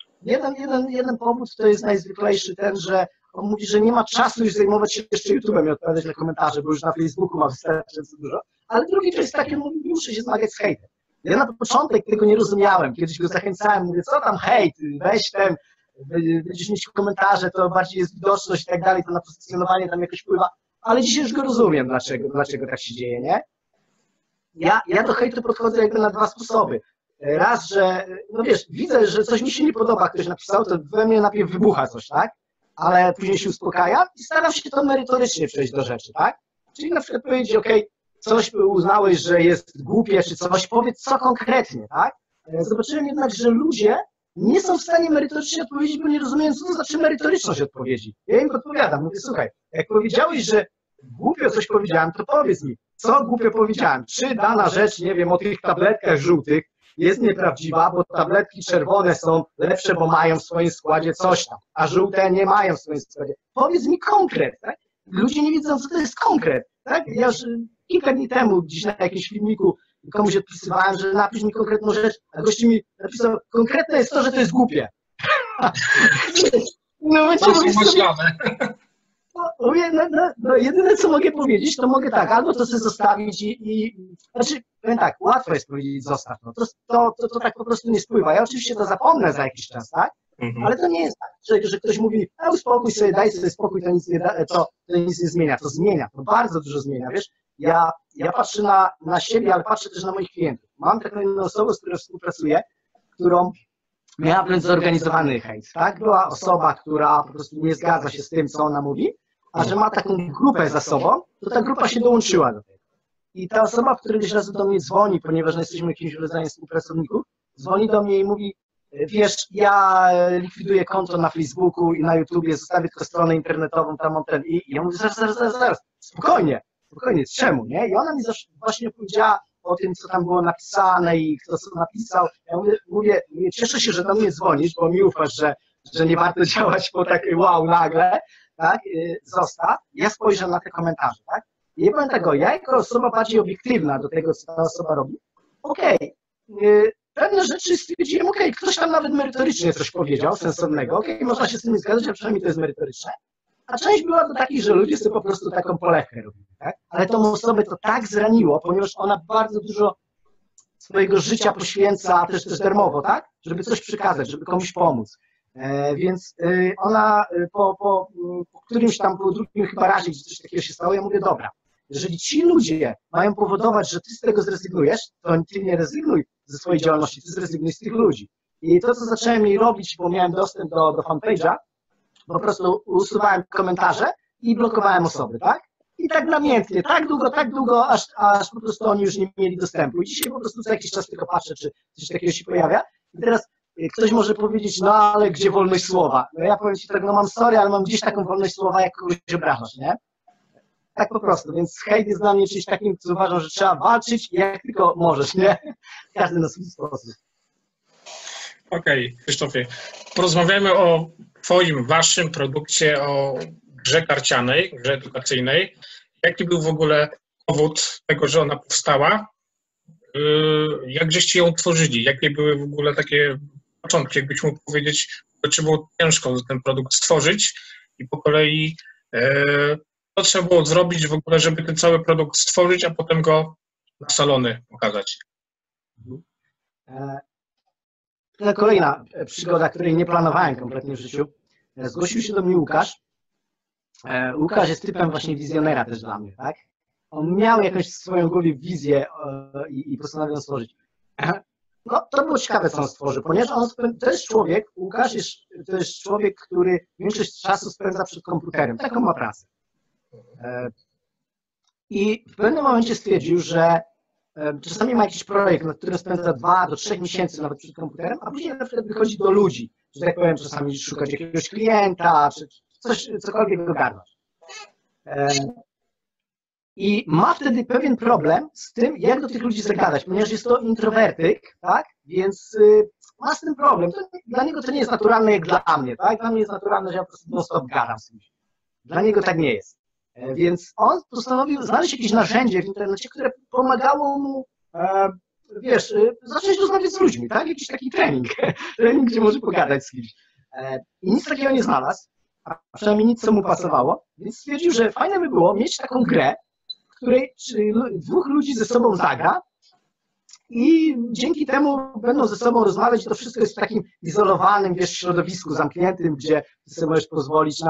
Jeden powód to jest najzwyklejszy ten, że on mówi, że nie ma czasu już zajmować się jeszcze YouTube'em i odpowiadać na komentarze, bo już na Facebooku ma wystarczająco dużo. Ale drugi to jest taki, on mówi, muszę się zmagać z hejtem. Ja na początek tego nie rozumiałem. Kiedyś go zachęcałem, mówię, co tam hejt, weź będziesz mieć komentarze, to bardziej jest widoczność i tak dalej, to na pozycjonowanie tam jakoś wpływa. Ale dzisiaj już go rozumiem, dlaczego tak się dzieje, nie? Ja do hejtu podchodzę jakby na dwa sposoby. Raz, że, no wiesz, widzę, że coś mi się nie podoba, ktoś napisał, to we mnie najpierw wybucha coś, tak? Ale później się uspokajam i staram się to merytorycznie przejść do rzeczy, tak? Czyli na przykład powiedzieć, okej, coś uznałeś, że jest głupie, czy coś, powiedz co konkretnie, tak? Zobaczyłem jednak, że ludzie nie są w stanie merytorycznie odpowiedzieć, bo nie rozumieją, co to znaczy merytoryczność odpowiedzi. Ja im odpowiadam, mówię, słuchaj, jak powiedziałeś, że głupio coś powiedziałem, to powiedz mi, co głupio powiedziałem? Czy dana rzecz, nie wiem, o tych tabletkach żółtych jest nieprawdziwa, bo tabletki czerwone są lepsze, bo mają w swoim składzie coś tam, a żółte nie mają w swoim składzie. Powiedz mi konkret, tak? Ludzie nie wiedzą, co to jest konkret, tak? Ja już kilka dni temu gdzieś na jakimś filmiku komuś odpisywałem, że napisz mi konkretną rzecz, a gościu mi napisał, konkretne jest to, że to jest głupie. No, jedyne, co mogę powiedzieć, to mogę tak, albo to sobie zostawić znaczy, powiem tak, łatwo jest powiedzieć zostaw, no. To tak po prostu nie spływa. Ja oczywiście to zapomnę za jakiś czas, tak? Ale to nie jest tak, że ktoś mówi, uspokój sobie, daj sobie spokój, to nic nie zmienia. To zmienia, to bardzo dużo zmienia, wiesz? Ja patrzę na siebie, ale patrzę też na moich klientów. Mam taką inną osobę, z którą współpracuję, którą miała wręcz zorganizowany hejt, tak? Była osoba, która po prostu nie zgadza się z tym, co ona mówi, a że ma taką grupę za sobą, to ta grupa się dołączyła do tego. I ta osoba, w którejś razy do mnie dzwoni, ponieważ jesteśmy jakimś rodzajem współpracowników, dzwoni do mnie i mówi, wiesz, ja likwiduję konto na Facebooku i na YouTubie, zostawię tylko stronę internetową, tam mam ten i ja mówię, zaraz, spokojnie, czemu, nie? I ona mi właśnie powiedziała o tym, co tam było napisane i kto co napisał. Ja mówię, cieszę się, że do mnie dzwonisz, bo mi ufasz, że nie warto działać po tak wow nagle, tak? Zostaw, ja spojrzę na te komentarze, tak? I ja powiem tego, ja jako osoba bardziej obiektywna do tego, co ta osoba robi, pewne rzeczy stwierdziłem, ktoś tam nawet merytorycznie coś powiedział, sensownego, można się z tym nie zgadzać, a przynajmniej to jest merytoryczne. A część była do takich, że ludzie sobie po prostu taką polewkę robili, tak? Ale tą osobę to tak zraniło, ponieważ ona bardzo dużo swojego życia poświęca też darmowo, tak? Żeby coś przekazać, żeby komuś pomóc. Więc ona po którymś tam, po drugim chyba razie, gdzie coś takiego się stało, ja mówię, dobra, jeżeli ci ludzie mają powodować, że ty z tego zrezygnujesz, to ty nie rezygnuj ze swojej działalności, ty zrezygnuj z tych ludzi. I to, co zacząłem jej robić, bo miałem dostęp do fanpage'a, po prostu usuwałem komentarze i blokowałem osoby, tak? I tak namiętnie, tak długo, aż po prostu oni już nie mieli dostępu. I dzisiaj po prostu co jakiś czas tylko patrzę, czy coś takiego się pojawia. I teraz ktoś może powiedzieć, no ale gdzie wolność słowa? No ja powiem ci tak, no mam sorry, ale mam gdzieś taką wolność słowa, jak kogoś obrażasz, nie? Tak po prostu, więc hejt jest dla mnie czymś takim, co uważam, że trzeba walczyć jak tylko możesz, nie? Każdy na swój sposób. Okej, Krzysztofie, porozmawiamy o waszym produkcie, o grze karcianej, grze edukacyjnej. Jaki był w ogóle powód tego, że ona powstała? Jak żeście ją tworzyli? Jakie były w ogóle takie początki? Jakbyś mógł powiedzieć, czy było ciężko ten produkt stworzyć i po kolei co trzeba było zrobić w ogóle, żeby ten cały produkt stworzyć, a potem go na salony pokazać? Kolejna przygoda, której nie planowałem kompletnie w życiu. Zgłosił się do mnie Łukasz. Łukasz jest typem właśnie wizjonera też dla mnie, tak? On miał jakąś w swoją głowie wizję i postanowił ją stworzyć. No, to było ciekawe, co on stworzył, ponieważ to jest człowiek, Łukasz to jest człowiek, który większość czasu spędza przed komputerem. Taką ma pracę. I w pewnym momencie stwierdził, że czasami ma jakiś projekt, nad którym spędza 2 do 3 miesięcy nawet przed komputerem, a później na przykład wychodzi do ludzi, że tak powiem, czasami szukać jakiegoś klienta, czy cokolwiek ogarnąć. I ma wtedy pewien problem z tym, jak do tych ludzi zagadać, ponieważ jest to introwertyk, tak? Więc ma z tym problem. Dla niego to nie jest naturalne jak dla mnie, tak? Dla mnie jest naturalne, że ja po prostu non-stop gadam z kimś. Dla niego tak nie jest. Więc on postanowił znaleźć jakieś narzędzie w internecie, które pomagało mu, zacząć rozmawiać z ludźmi, tak? Jakiś taki trening, gdzie może pogadać z kimś. I nic takiego nie znalazł, a przynajmniej nic, co mu pasowało, więc stwierdził, że fajne by było mieć taką grę, w której 2 ludzi ze sobą zagra i dzięki temu będą ze sobą rozmawiać i to wszystko jest w takim izolowanym, środowisku zamkniętym, gdzie sobie możesz pozwolić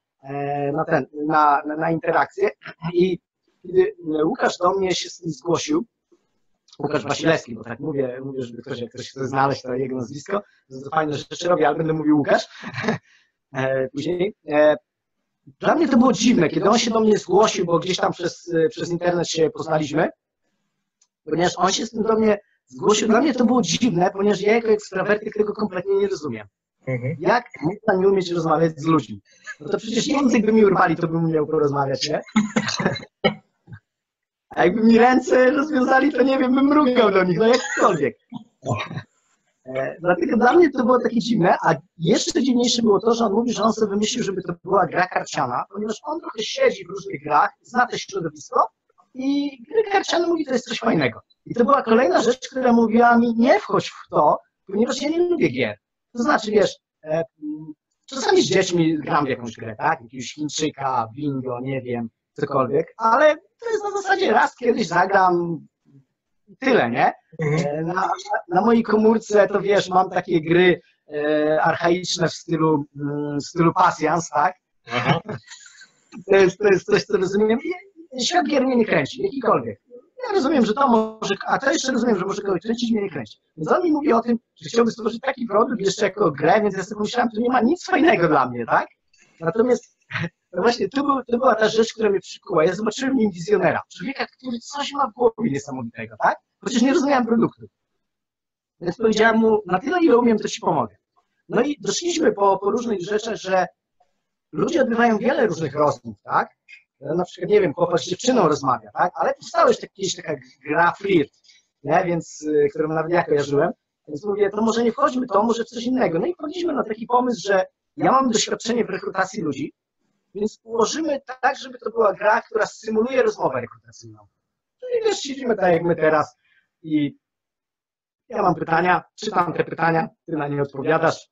na interakcję. I kiedy Łukasz do mnie się z tym zgłosił, Łukasz Wasilewski, bo tak mówię, żeby jak ktoś chce znaleźć, to jego nazwisko, to fajne rzeczy robię, ale będę mówił Łukasz później. Dla mnie to było dziwne, kiedy on się do mnie zgłosił, bo gdzieś tam przez internet się poznaliśmy, ponieważ on się z tym do mnie zgłosił. Dla mnie to było dziwne, ponieważ ja jako ekstrawertyk tego kompletnie nie rozumiem. Jak można nie umieć rozmawiać z ludźmi? No to przecież język by mi urwali, to bym umiał porozmawiać, nie? A jakby mi ręce rozwiązali, to nie wiem, bym mrugał do nich, no jakkolwiek. Dlatego dla mnie to było takie dziwne, a jeszcze dziwniejsze było to, że on mówi, że on sobie wymyślił, żeby to była gra karciana, ponieważ on trochę siedzi w różnych grach, zna to środowisko i gry karciane mówi, to jest coś fajnego. I to była kolejna rzecz, która mówiła mi, nie wchodź w to, ponieważ ja nie lubię gier. To znaczy, wiesz, czasami z dziećmi gram w jakąś grę, tak? Jakiegoś Chińczyka, bingo, nie wiem, cokolwiek, ale to jest na zasadzie raz kiedyś zagram i tyle, nie? Na mojej komórce to wiesz, mam takie gry archaiczne w stylu pasjans, tak? Aha. To jest coś, co rozumiem. Świat gier mnie nie kręci, jakikolwiek. Ja rozumiem, że to może, a to jeszcze rozumiem, że może kogoś kręcić, mnie nie kręci. Więc on mi mówi o tym, że chciałby stworzyć taki produkt jeszcze jako grę, więc ja sobie pomyślałem, że nie ma nic fajnego dla mnie, tak? Natomiast no właśnie to była ta rzecz, która mnie przykuła. Ja zobaczyłem w nim wizjonera, człowieka, który coś ma w głowie niesamowitego, tak? Chociaż nie rozumiałem produktu. Więc powiedziałem mu, na tyle ile umiem, to ci pomogę. No i doszliśmy po różnych rzeczach, że ludzie odbywają wiele różnych rozmów, tak? Na przykład, nie wiem, chłopak z dziewczyną rozmawia, tak? Ale powstała już taka gra flirt, nie? Więc, którą nawet ja kojarzyłem. Więc mówię, to może nie wchodźmy, to może w coś innego. No i wchodziliśmy na taki pomysł, że ja mam doświadczenie w rekrutacji ludzi, więc ułożymy tak, żeby to była gra, która symuluje rozmowę rekrutacyjną. Czyli wiesz, siedzimy tak jak my teraz i ja mam pytania, czytam te pytania, ty na nie odpowiadasz,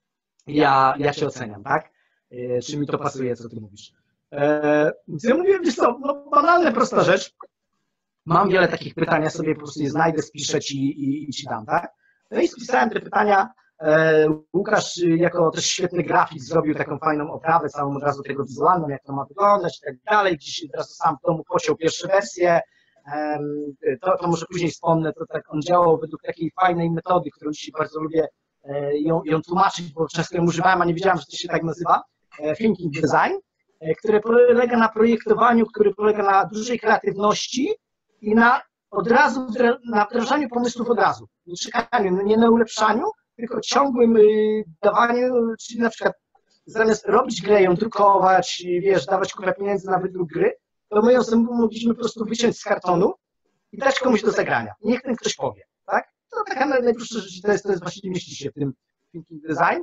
ja cię oceniam, tak? Czy mi to pasuje, co ty mówisz. Więc ja mówię, wiesz co, no banalna, prosta rzecz. Mam wiele takich pytań, ja sobie po prostu je znajdę, spiszę ci i ci dam, tak? No i spisałem te pytania. Łukasz jako też świetny grafik zrobił taką fajną oprawę, całą od razu tego wizualną, jak to ma wyglądać i tak dalej. Gdzieś teraz sam w domu pociął pierwsze wersje. To może później wspomnę, to tak on działał według takiej fajnej metody, którą dzisiaj bardzo lubię, ją tłumaczyć, bo często ją używałem, a nie wiedziałem, że to się tak nazywa, thinking design, które polega na projektowaniu, które polega na dużej kreatywności i od razu na wdrażaniu pomysłów od razu. Nie czekaniu, nie na ulepszaniu, tylko ciągłym dawaniu, czyli na przykład zamiast robić grę, ją drukować, wiesz, dawać kupę pieniędzy na wydruk gry, to my ją sobie mogliśmy po prostu wyciąć z kartonu i dać komuś do zagrania. Niech ten ktoś powie, tak? To taka najprostsza rzecz, to jest właśnie mieści się w tym thinking design.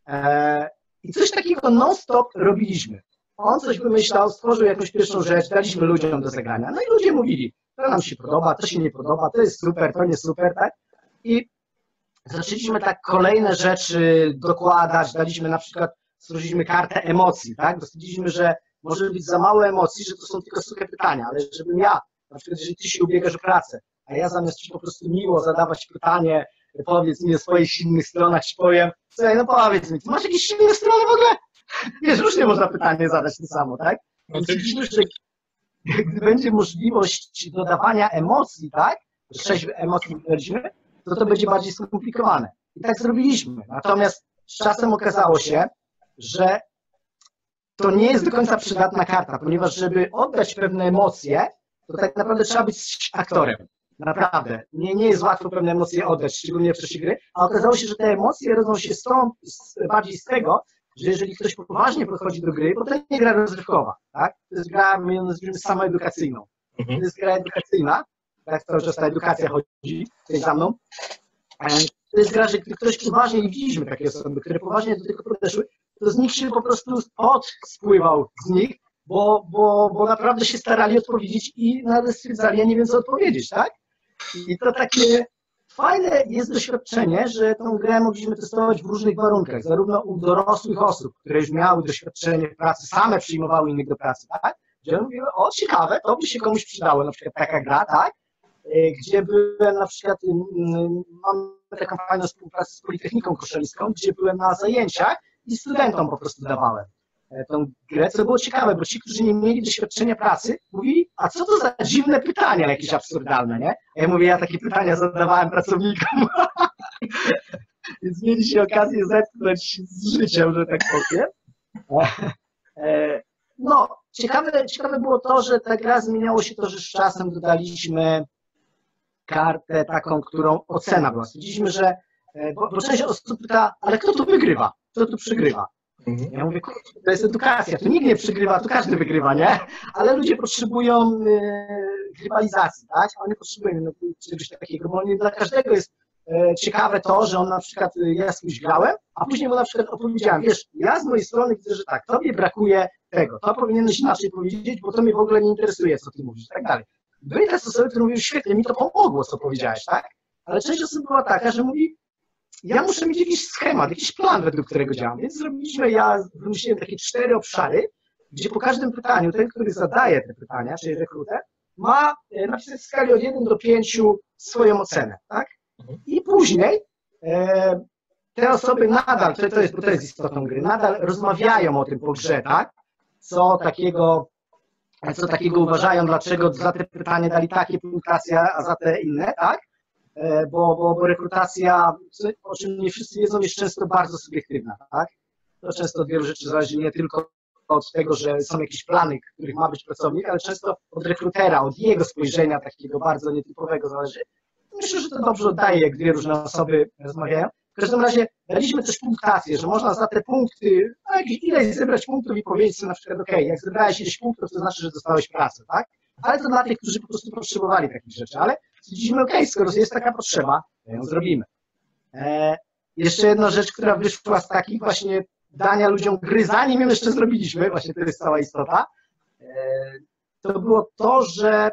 I coś takiego non-stop robiliśmy. On coś wymyślał, stworzył jakąś pierwszą rzecz, daliśmy ludziom do zagrania. No i ludzie mówili, to nam się podoba, to się nie podoba, to jest super, to nie super, tak? I zaczęliśmy tak kolejne rzeczy dokładać, daliśmy na przykład, stworzyliśmy kartę emocji, tak? Stwierdziliśmy, że może być za mało emocji, że to są tylko suche pytania, ale żebym ja, na przykład jeżeli ty się ubiegasz o pracę, a ja zamiast ci po prostu miło zadawać pytanie, powiedz mi o swoich silnych stronach, ci powiem, słuchaj, no powiedz mi, ty masz jakieś silne strony w ogóle? Wiesz, różnie można pytanie zadać to samo, tak? Stwierdziliśmy, że gdy będzie możliwość dodawania emocji, tak? 6 emocji wydaliśmy, to będzie bardziej skomplikowane. I tak zrobiliśmy. Natomiast z czasem okazało się, że to nie jest do końca przydatna karta, ponieważ żeby oddać pewne emocje, to tak naprawdę trzeba być aktorem. Naprawdę. Nie jest łatwo pewne emocje oddać, szczególnie w czasie gry, a okazało się, że te emocje rodzą się bardziej z tego, że jeżeli ktoś poważnie podchodzi do gry, bo to nie gra rozrywkowa, tak? To jest gra, my ją nazwijmy samoedukacyjną. To jest gra edukacyjna, tak cały czas ta edukacja chodzi tutaj za mną. To jest gra, że gdy ktoś poważnie, i widzieliśmy takie osoby, które poważnie do tego podeszły, to z nich się po prostu pot spływał z nich, bo naprawdę się starali odpowiedzieć i nawet stwierdzali, ja nie wiem co odpowiedzieć, tak? I to takie fajne jest doświadczenie, że tę grę mogliśmy testować w różnych warunkach, zarówno u dorosłych osób, które już miały doświadczenie w pracy, same przyjmowały innych do pracy, tak? Gdzie mówiły, o ciekawe, to by się komuś przydało, na przykład taka gra, tak? Gdzie byłem na przykład, mam taką fajną współpracę z Politechniką Koszalińską, gdzie byłem na zajęciach i studentom po prostu dawałem tą grę, co było ciekawe, bo ci, którzy nie mieli doświadczenia pracy, mówili, a co to za dziwne pytania jakieś absurdalne, nie? A ja mówię, ja takie pytania zadawałem pracownikom. Więc mieliście okazję zetknąć z życiem, że tak powiem. No, ciekawe było to, że ta gra zmieniało się to, że z czasem dodaliśmy kartę taką, którą ocena była. Stwierdziliśmy, że, bo część osób pyta, ale kto tu wygrywa? Kto tu przegrywa? Ja mówię, to jest edukacja, tu nikt nie przegrywa, tu każdy wygrywa, nie? Ale ludzie potrzebują rywalizacji, tak? Oni potrzebują czegoś takiego, bo dla każdego jest ciekawe to, że on na przykład, ja z kimś grałem, a później mu na przykład opowiedziałem, wiesz, ja z mojej strony widzę, że tak, tobie brakuje tego, to powinieneś inaczej powiedzieć, bo to mnie w ogóle nie interesuje, co ty mówisz, i tak dalej. Były te osoby, które mówiły, świetnie, mi to pomogło, co powiedziałeś, tak? Ale część osób była taka, że mówi, ja muszę mieć jakiś schemat, jakiś plan, według którego działam. Więc zrobiliśmy, ja wymyśliłem takie 4 obszary, gdzie po każdym pytaniu ten, który zadaje te pytania, czyli rekruter, ma napisać w skali od 1 do 5 swoją ocenę, tak? I później te osoby nadal, to jest istotą gry, nadal rozmawiają o tym po grze, tak? Co takiego uważają, dlaczego za te pytania dali takie punktacje, a za te inne, tak? Bo rekrutacja, o czym nie wszyscy wiedzą, jest często bardzo subiektywna, tak? To często od wielu rzeczy zależy nie tylko od tego, że są jakieś plany, których ma być pracownik, ale często od rekrutera, od jego spojrzenia takiego bardzo nietypowego zależy. Myślę, że to dobrze oddaje, jak dwie różne osoby rozmawiają. W każdym razie daliśmy też punktację, że można za te punkty, ileś zebrać punktów i powiedzieć sobie na przykład, ok, jak zebrałeś ileś punktów, to znaczy, że dostałeś pracę, tak? Ale to dla tych, którzy po prostu potrzebowali takich rzeczy. Ale stwierdziliśmy, ok, skoro jest taka potrzeba, to ją zrobimy. Jeszcze jedna rzecz, która wyszła z takich właśnie dania ludziom gry, zanim ją jeszcze zrobiliśmy, właśnie to jest cała istota, to było to, że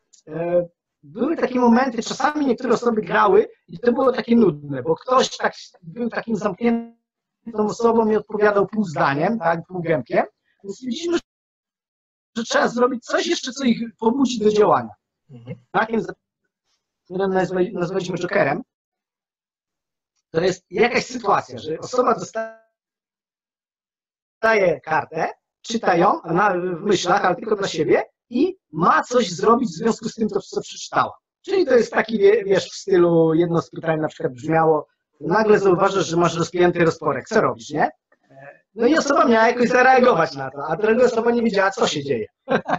były takie momenty, czasami niektóre osoby grały i to było takie nudne, bo ktoś tak był takim zamkniętą osobą i odpowiadał pół zdaniem, tak, pół gębkiem. Więc stwierdziliśmy, że trzeba zrobić coś jeszcze, co ich pobudzi do działania. Takim, którym nazwaliśmy jokerem, to jest jakaś sytuacja, że osoba dostaje kartę, czyta ją w myślach, ale tylko dla siebie i ma coś zrobić w związku z tym, co przeczytała. Czyli to jest taki, wiesz, w stylu jedno z pytań na przykład brzmiało, nagle zauważasz, że masz rozpięty rozporek. Co robisz, nie? No i osoba miała jakoś zareagować na to, a druga osoba nie wiedziała, co się dzieje.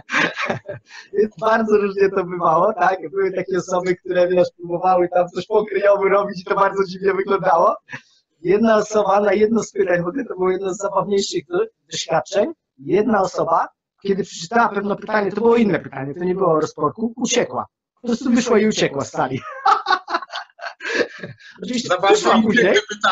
Bardzo różnie to bywało, tak? Były takie osoby, które, wiesz, próbowały tam coś pokryjowo robić i to bardzo dziwnie wyglądało. Jedna osoba na jedno z pytań, w ogóle to było jedno z zabawniejszych doświadczeń, jedna osoba, kiedy przeczytała pewne pytanie, to było inne pytanie, to nie było o rozporku, uciekła. Po prostu wyszła i uciekła z sali. Oczywiście wyszła później,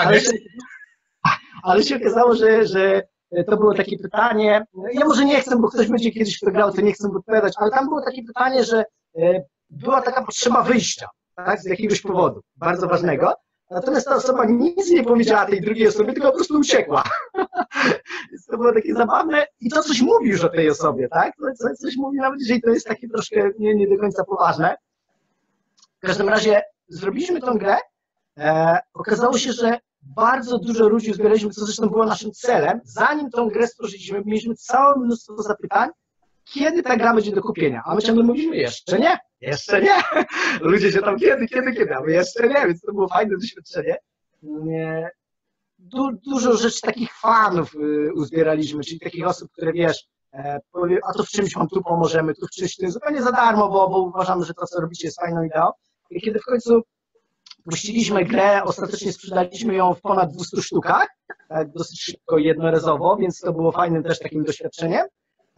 ale się okazało, że to było takie pytanie, ja może nie chcę, bo ktoś będzie kiedyś w to grał, to nie chcę odpowiadać, ale tam było takie pytanie, że była taka potrzeba wyjścia, tak, z jakiegoś powodu, bardzo ważnego, natomiast ta osoba nic nie powiedziała tej drugiej osobie, tylko po prostu uciekła. Więc to było takie zabawne i to coś mówi już o tej osobie, tak, coś mówi, nawet jeżeli to jest takie troszkę nie do końca poważne. W każdym razie zrobiliśmy tą grę, okazało się, że bardzo dużo ludzi zbieraliśmy, co zresztą było naszym celem. Zanim tą grę stworzyliśmy, mieliśmy całe mnóstwo zapytań, kiedy ta gra będzie do kupienia. A my ciągle mówiliśmy, jeszcze nie, jeszcze nie. Ludzie się tam kiedy, a my jeszcze nie, więc to było fajne doświadczenie. Dużo rzeczy takich fanów uzbieraliśmy, czyli takich osób, które wiesz, powie, a to w czymś wam tu pomożemy, tu w czymś tym, zupełnie za darmo, bo uważamy, że to, co robicie, jest fajną ideą. I kiedy w końcu puściliśmy grę, ostatecznie sprzedaliśmy ją w ponad 200 sztukach, tak, dosyć szybko, jednorazowo, więc to było fajnym też takim doświadczeniem.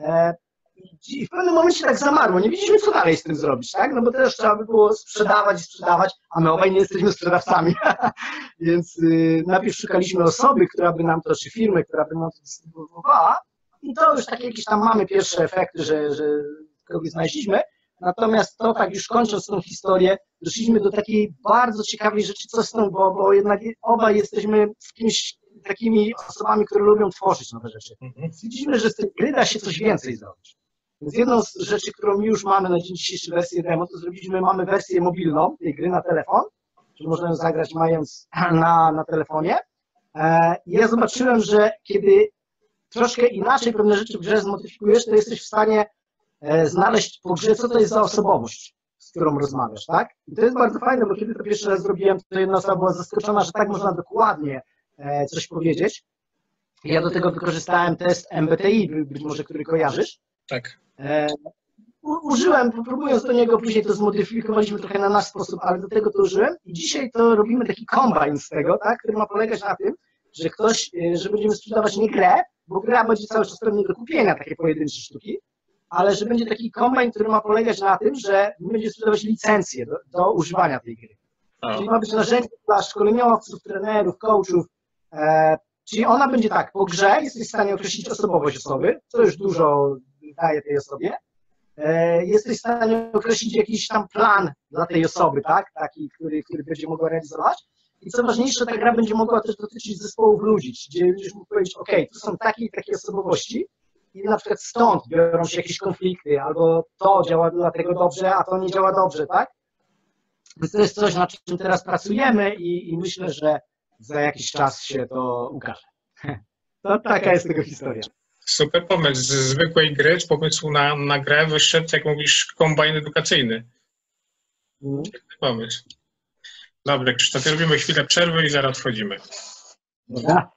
I w pewnym momencie tak zamarło, nie wiedzieliśmy, co dalej z tym zrobić, tak? No bo też trzeba by było sprzedawać, a my obaj nie jesteśmy sprzedawcami. Więc najpierw szukaliśmy osoby, która by nam to, czy firmy, która by nam to dystrybuowała i to już takie jakieś tam mamy pierwsze efekty, że kogoś znaleźliśmy. Natomiast to tak już kończąc tą historię, doszliśmy do takiej bardzo ciekawej rzeczy, co z tą, bo jednak obaj jesteśmy z kimś takimi osobami, które lubią tworzyć nowe rzeczy. Widzimy, że z tej gry da się coś więcej zrobić. Więc jedną z rzeczy, którą już mamy na dzień dzisiejszy wersję demo, to mamy wersję mobilną tej gry na telefon, że można ją zagrać mając na telefonie. I ja zobaczyłem, że kiedy troszkę inaczej pewne rzeczy w grze zmodyfikujesz, to jesteś w stanie znaleźć po grze, co to jest za osobowość, z którą rozmawiasz, tak? I to jest bardzo fajne, bo kiedy to pierwszy raz zrobiłem, to jedna osoba była zaskoczona, że tak można dokładnie coś powiedzieć. Ja do tego wykorzystałem test MBTI, być może który kojarzysz. Tak. Użyłem, próbując do niego, później to zmodyfikowaliśmy trochę na nasz sposób, ale do tego to użyłem i dzisiaj to robimy taki kombajn z tego, tak, który ma polegać na tym, że że będziemy sprzedawać nie grę, bo gra będzie cały czas pewnie do kupienia, takie pojedyncze sztuki, ale że będzie taki kombajn, który ma polegać na tym, że będzie sprzedawać licencję do używania tej gry. Czyli ma być narzędzie dla szkoleniowców, trenerów, coachów. Czyli ona będzie tak, po grze jesteś w stanie określić osobowość osoby, co już dużo daje tej osobie. Jesteś w stanie określić jakiś tam plan dla tej osoby, tak? Taki, który będzie mogła realizować. I co ważniejsze, ta gra będzie mogła też dotyczyć zespołów ludzi, gdzie będziesz mógł powiedzieć, ok, tu są takie i takie osobowości, i na przykład stąd biorą się jakieś konflikty, albo to działa dlatego dobrze, a to nie działa dobrze, tak? Więc to jest coś, nad czym teraz pracujemy i myślę, że za jakiś czas się to ukaże. To taka jest tego historia. Super pomysł. Z zwykłej gry, z pomysłu na grę wyszedł, jak mówisz, kombajn edukacyjny. Świetny pomysł. Dobrze, Krzysztof, robimy chwilę przerwy i zaraz wchodzimy. Dobra.